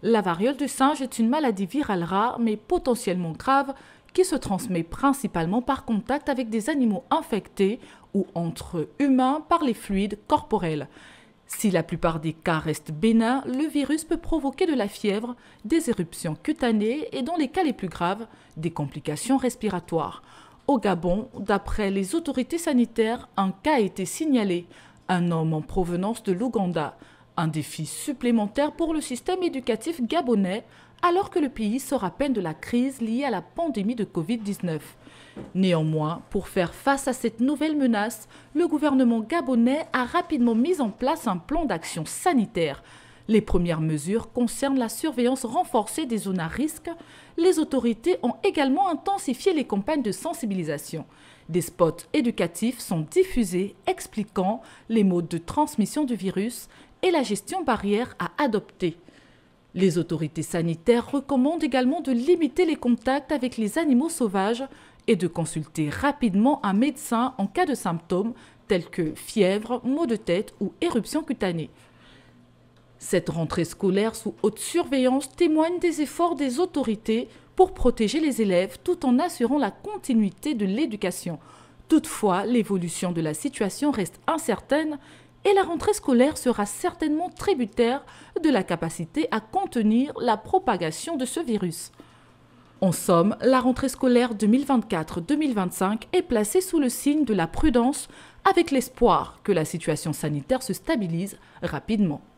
La variole du singe est une maladie virale rare mais potentiellement grave qui se transmet principalement par contact avec des animaux infectés ou entre humains par les fluides corporels. Si la plupart des cas restent bénins, le virus peut provoquer de la fièvre, des éruptions cutanées et dans les cas les plus graves, des complications respiratoires. Au Gabon, d'après les autorités sanitaires, un cas a été signalé, un homme en provenance de l'Ouganda. Un défi supplémentaire pour le système éducatif gabonais alors que le pays sort à peine de la crise liée à la pandémie de Covid-19. Néanmoins, pour faire face à cette nouvelle menace, le gouvernement gabonais a rapidement mis en place un plan d'action sanitaire. Les premières mesures concernent la surveillance renforcée des zones à risque. Les autorités ont également intensifié les campagnes de sensibilisation. Des spots éducatifs sont diffusés expliquant les modes de transmission du virus et la gestion barrière à adopter. Les autorités sanitaires recommandent également de limiter les contacts avec les animaux sauvages et de consulter rapidement un médecin en cas de symptômes tels que fièvre, maux de tête ou éruption cutanée. Cette rentrée scolaire sous haute surveillance témoigne des efforts des autorités pour protéger les élèves tout en assurant la continuité de l'éducation. Toutefois, l'évolution de la situation reste incertaine et la rentrée scolaire sera certainement tributaire de la capacité à contenir la propagation de ce virus. En somme, la rentrée scolaire 2024-2025 est placée sous le signe de la prudence avec l'espoir que la situation sanitaire se stabilise rapidement.